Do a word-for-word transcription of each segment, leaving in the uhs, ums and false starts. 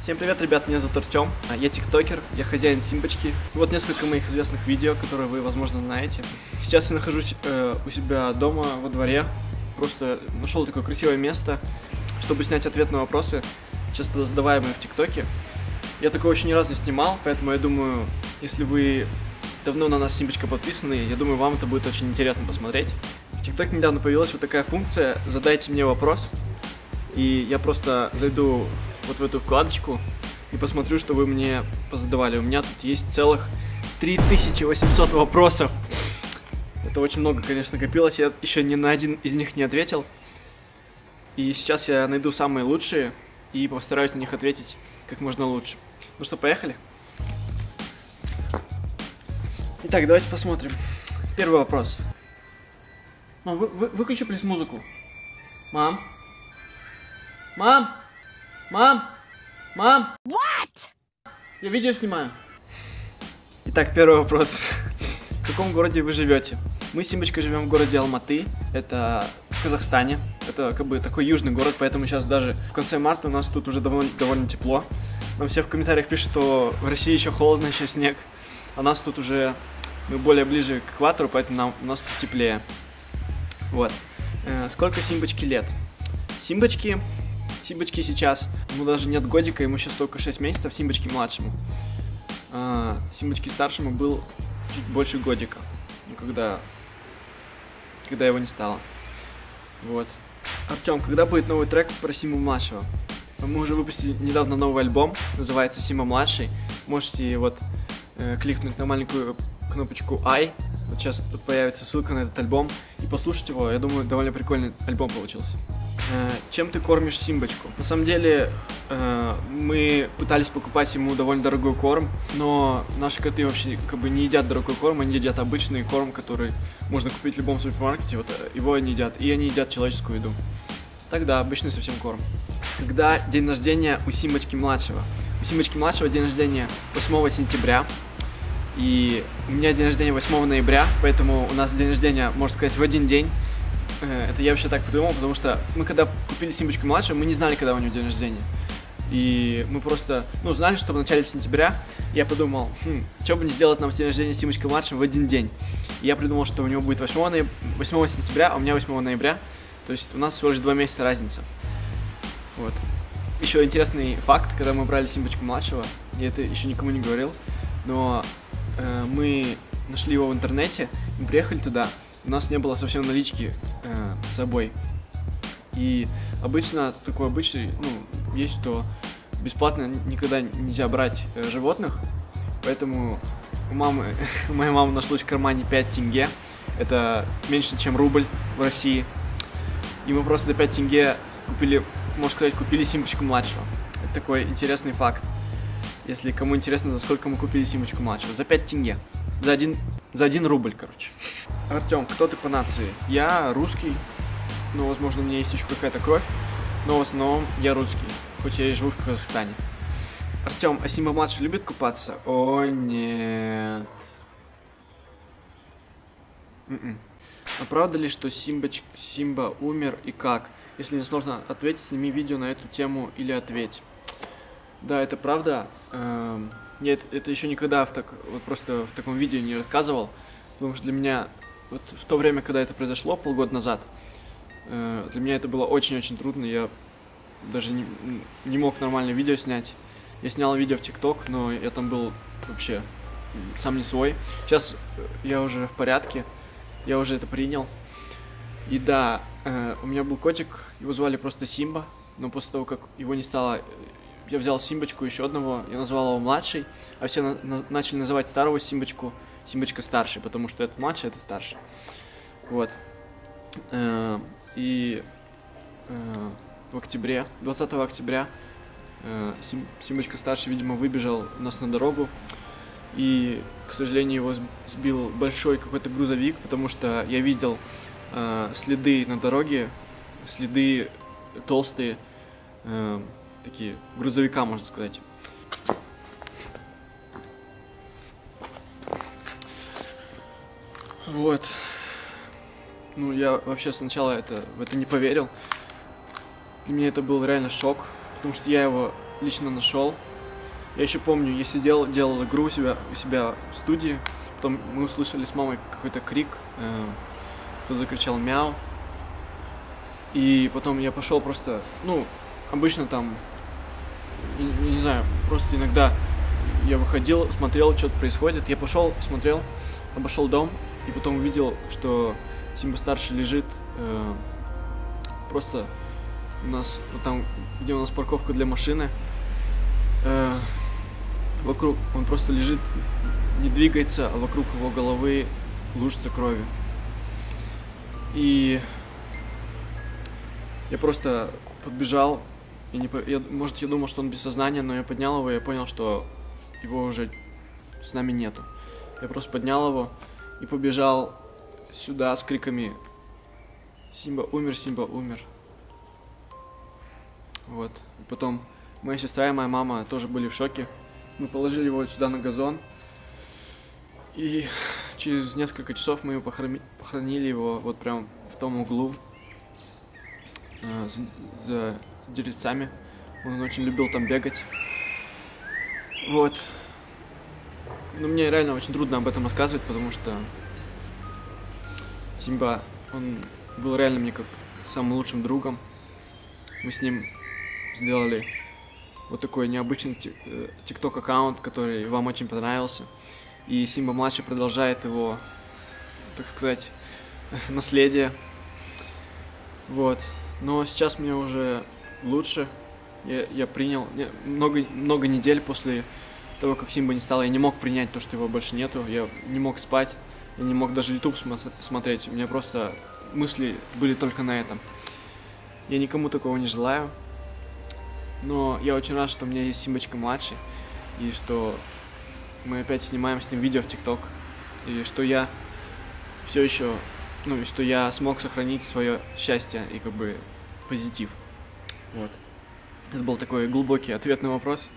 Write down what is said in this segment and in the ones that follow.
Всем привет, ребят, меня зовут Артем, я тиктокер, я хозяин Симбочки. Вот несколько моих известных видео, которые вы, возможно, знаете. Сейчас я нахожусь э, у себя дома во дворе, просто нашел такое красивое место, чтобы снять ответ на вопросы, часто задаваемые в тиктоке. Я такое очень ни разу не снимал, поэтому я думаю, если вы давно на нас Симбочка подписаны, я думаю, вам это будет очень интересно посмотреть. В тиктоке недавно появилась вот такая функция «Задайте мне вопрос», и я просто зайду вот в эту вкладочку и посмотрю, что вы мне позадавали. У меня тут есть целых три тысячи восемьсот вопросов. Это очень много, конечно, копилось. Я еще ни на один из них не ответил. И сейчас я найду самые лучшие и постараюсь на них ответить как можно лучше. Ну что, поехали? Итак, давайте посмотрим. Первый вопрос. Мам, вы, вы, выключи, плиз, музыку. Мам? Мам? Мам? Мам? What? Я видео снимаю. Итак, первый вопрос. В каком городе вы живете? Мы с Симбочкой живем в городе Алматы. Это в Казахстане. Это как бы такой южный город, поэтому сейчас даже в конце марта у нас тут уже довольно, довольно тепло. Нам все в комментариях пишут, что в России еще холодно, еще снег. А нас тут уже, мы более ближе к экватору, поэтому нам, у нас тут теплее. Вот. Э, сколько Симбочке лет? Симбочки... Симбочке сейчас, ему даже нет годика, ему сейчас только шесть месяцев, Симбочке младшему. А, Симбочке старшему был чуть больше годика, ну, когда, когда его не стало. Вот. Артем, когда будет новый трек про Симу младшего? Мы уже выпустили недавно новый альбом, называется Сима младший. Можете вот э, кликнуть на маленькую кнопочку I. Вот сейчас тут появится ссылка на этот альбом и послушать его. Я думаю, довольно прикольный альбом получился. Чем ты кормишь Симбочку? На самом деле, э, мы пытались покупать ему довольно дорогой корм, но наши коты вообще как бы не едят дорогой корм, они едят обычный корм, который можно купить в любом супермаркете, вот его они едят, и они едят человеческую еду. Тогда обычный совсем корм. Когда день рождения у Симбочки младшего? У Симбочки младшего день рождения восьмого сентября, и у меня день рождения восьмого ноября, поэтому у нас день рождения, можно сказать, в один день. Это я вообще так придумал, потому что мы когда купили Симбочку младшего, мы не знали, когда у него день рождения. И мы просто, ну, знали, что в начале сентября. Я подумал, хм, что бы не сделать нам день рождения Симбочкой младшим в один день. И я придумал, что у него будет восьмого сентября, а у меня восьмого ноября. То есть у нас всего лишь два месяца разница. Вот. Еще интересный факт, когда мы брали Симбочку младшего, я это еще никому не говорил, но э, мы нашли его в интернете, мы приехали туда. У нас не было совсем налички э, с собой. И обычно, такой обычай, ну, есть, что бесплатно никогда нельзя брать э, животных. Поэтому у мамы, у моей мамы нашлось в кармане пять тенге. Это меньше, чем рубль в России. И мы просто за пять тенге купили, можно сказать, купили Симбочку младшего. Это такой интересный факт. Если кому интересно, за сколько мы купили Симбочку младшего. За пять тенге. За один, за один рубль, короче. Артем, кто ты по нации? Я русский, но, возможно, у меня есть еще какая-то кровь, но в основном я русский, хоть я и живу в Казахстане. Артем, а Симба младший любит купаться? О, нет. М-м. А правда ли, что Симбоч... Симба умер и как? Если не сложно ответить, сними видео на эту тему или ответь. Да, это правда. Эм... Я это, это еще никогда в так, вот просто в таком видео не рассказывал, потому что для меня, вот в то время, когда это произошло, полгода назад, э, для меня это было очень-очень трудно, я даже не, не мог нормальное видео снять. Я снял видео в ТикТок, но я там был вообще сам не свой. Сейчас я уже в порядке, я уже это принял. И да, э, у меня был котик, его звали просто Симба, но после того, как его не стало... Я взял Симбочку, еще одного, я назвал его младший, а все на на начали называть старого Симбочку Симбочка старший, потому что это младший, это старший. Вот. Э -э и э -э в октябре, двадцатого октября, э -э Сим Симбочка старший, видимо, выбежал у нас на дорогу, и, к сожалению, его сбил большой какой-то грузовик, потому что я видел э -э следы на дороге, следы толстые, э -э такие грузовика, можно сказать. Вот. Ну, я вообще сначала это, в это не поверил. Для меня это был реально шок, потому что я его лично нашел. Я еще помню, я сидел, делал игру у себя, у себя в студии, потом мы услышали с мамой какой-то крик, э, кто-то закричал мяу. И потом я пошел просто, ну, обычно там, не, не знаю, просто иногда я выходил, смотрел, что-то происходит. Я пошел, смотрел, обошел дом, и потом увидел, что Симба-старший лежит э, просто у нас, вот там, где у нас парковка для машины, э, вокруг, он просто лежит, не двигается, а вокруг его головы лужица крови. И я просто подбежал, и не, я, может, я думал, что он без сознания, но я поднял его, и я понял, что его уже с нами нету. Я просто поднял его и побежал сюда с криками «Симба умер, Симба умер». Вот. И потом моя сестра и моя мама тоже были в шоке. Мы положили его сюда на газон. И через несколько часов мы его похорони... похоронили его вот прям в том углу э, за, за деревцами. Он очень любил там бегать. Вот. Но мне реально очень трудно об этом рассказывать, потому что Симба, он был реально мне как самым лучшим другом. Мы с ним сделали вот такой необычный тикток-аккаунт, который вам очень понравился. И Симба-младший продолжает его, так сказать, наследие. Вот. Но сейчас мне уже лучше. Я, я принял много, много недель после того, как Симба не стало. Я не мог принять то, что его больше нету. Я не мог спать. Я не мог даже YouTube смотреть. У меня просто мысли были только на этом. Я никому такого не желаю. Но я очень рад, что у меня есть Симбочка-младший. И что мы опять снимаем с ним видео в ТикТок. И что я все еще, ну и что я смог сохранить свое счастье и как бы позитив. Вот. Это был такой глубокий ответ на вопрос.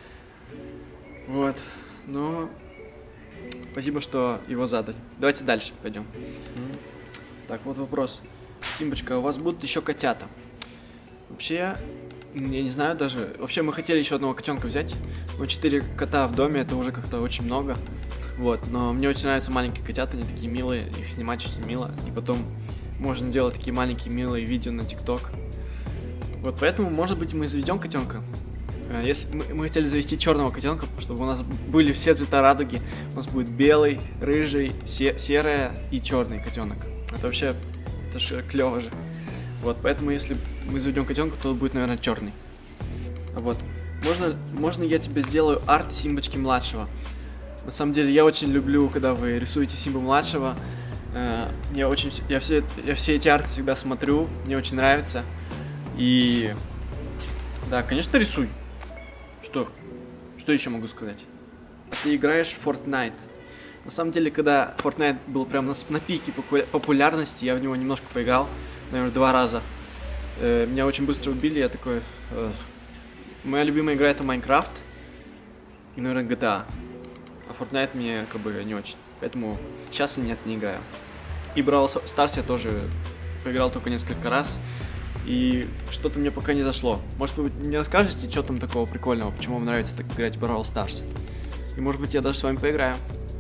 Вот. Ну, спасибо, что его задали. Давайте дальше пойдем. Mm-hmm. Так, вот вопрос. Симбочка, у вас будут еще котята? Вообще, я не знаю даже. Вообще, мы хотели еще одного котенка взять. Но четыре кота в доме, это уже как-то очень много. Вот, но мне очень нравятся маленькие котята, они такие милые, их снимать очень мило. И потом можно делать такие маленькие милые видео на ТикТок. Вот, поэтому, может быть, мы заведем котенка. Если мы, мы хотели завести черного котенка, чтобы у нас были все цвета радуги. У нас будет белый, рыжий, се серый и черный котенок. Это вообще, это же клево же. Вот, поэтому если мы заведем котенка, то будет, наверное, черный. Вот. Можно, можно я тебе сделаю арт Симбочки младшего. На самом деле, я очень люблю, когда вы рисуете Симбу младшего. Я очень, я все, я все эти арты всегда смотрю, мне очень нравится. И да, конечно, рисуй. Что? Что еще могу сказать? Ты играешь в Fortnite. На самом деле, когда Fortnite был прям на, на пике популярности, я в него немножко поиграл, наверное, два раза. Э, меня очень быстро убили, я такой... Э, моя любимая игра — это Minecraft и, наверное, джи ти эй. А Fortnite мне как бы не очень. Поэтому сейчас и нет, не играю. И Brawl Stars я тоже поиграл только несколько раз. И что-то мне пока не зашло. Может, вы мне расскажете, что там такого прикольного, почему вам нравится так играть в Brawl Stars? И может быть, я даже с вами поиграю.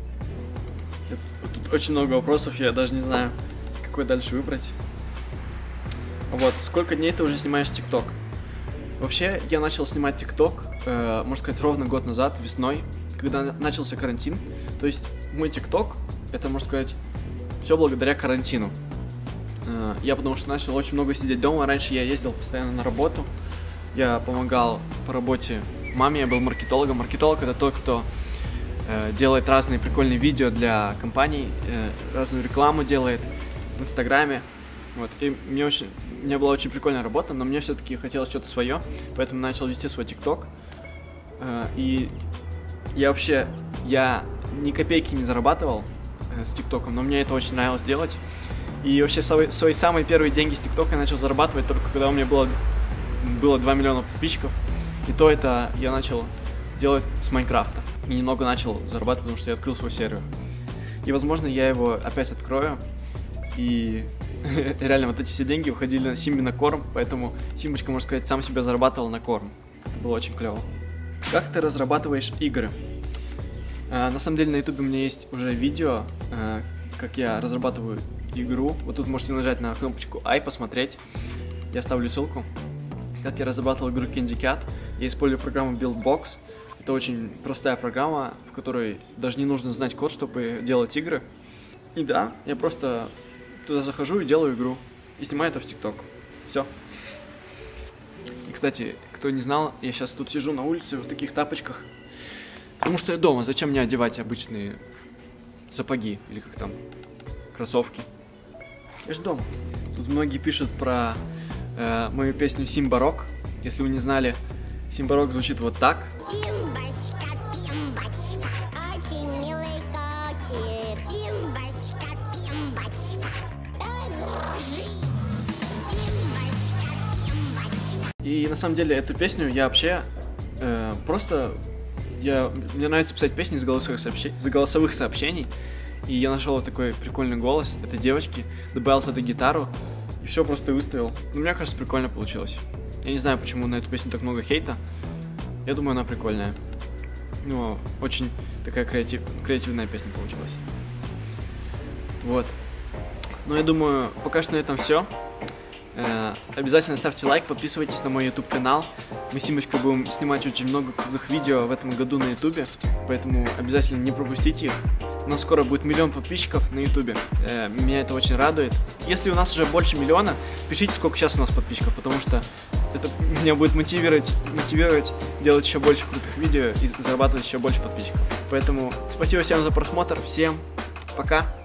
Тут очень много вопросов, я даже не знаю, какой дальше выбрать. Вот, сколько дней ты уже снимаешь ТикТок? Вообще, я начал снимать ТикТок, э, можно сказать, ровно год назад, весной, когда начался карантин. То есть, мой ТикТок, это, можно сказать, все благодаря карантину. Я потому что начал очень много сидеть дома. Раньше я ездил постоянно на работу. Я помогал по работе маме, я был маркетологом. Маркетолог — это тот, кто э, делает разные прикольные видео для компаний, э, разную рекламу делает в Инстаграме. Вот. И мне, очень, у меня была очень прикольная работа, но мне все-таки хотелось что-то свое, поэтому начал вести свой ТикТок. Э, и я вообще, я ни копейки не зарабатывал э, с ТикТоком, но мне это очень нравилось делать. И вообще свои, свои самые первые деньги с ТикТока я начал зарабатывать только когда у меня было, было два миллиона подписчиков. И то это я начал делать с Майнкрафта. И немного начал зарабатывать, потому что я открыл свой сервер. И, возможно, я его опять открою. И реально вот эти все деньги уходили на Симби на корм. Поэтому Симбочка, можно сказать, сам себя зарабатывал на корм. Это было очень клево. Как ты разрабатываешь игры? А, на самом деле на ютубе у меня есть уже видео, а, как я разрабатываю игру. Вот тут можете нажать на кнопочку I, посмотреть. Я оставлю ссылку. Как я разрабатывал игру Candy Cat. Я использую программу BuildBox. Это очень простая программа, в которой даже не нужно знать код, чтобы делать игры. И да, я просто туда захожу и делаю игру. И снимаю это в ТикТок. Все. И, кстати, кто не знал, я сейчас тут сижу на улице в таких тапочках. Потому что я дома. Зачем мне одевать обычные сапоги? Или как там? Кроссовки. Я ж дома. Тут многие пишут про э, мою песню Симба Рок. Если вы не знали, Симба Рок звучит вот так. Симбочка, пимбочка, очень милый котик. Симбочка, пимбочка, дружи. Симбочка, пимбочка. И на самом деле эту песню я вообще э, просто... Я, мне нравится писать песни из голосовых, сообще, из голосовых сообщений. И я нашел вот такой прикольный голос этой девочки, добавил туда гитару и все просто выставил. Но мне кажется, прикольно получилось. Я не знаю, почему на эту песню так много хейта. Я думаю, она прикольная. Ну, очень такая креатив, креативная песня получилась. Вот. Ну, я думаю, пока что на этом все. Э, обязательно ставьте лайк, подписывайтесь на мой YouTube канал. Мы с Симочкой будем снимать очень много крутых видео в этом году на YouTube, поэтому обязательно не пропустите их. У нас скоро будет миллион подписчиков на YouTube. Э, меня это очень радует. Если у нас уже больше миллиона, пишите, сколько сейчас у нас подписчиков, потому что это меня будет мотивировать, мотивировать делать еще больше крутых видео и зарабатывать еще больше подписчиков. Поэтому спасибо всем за просмотр, всем пока!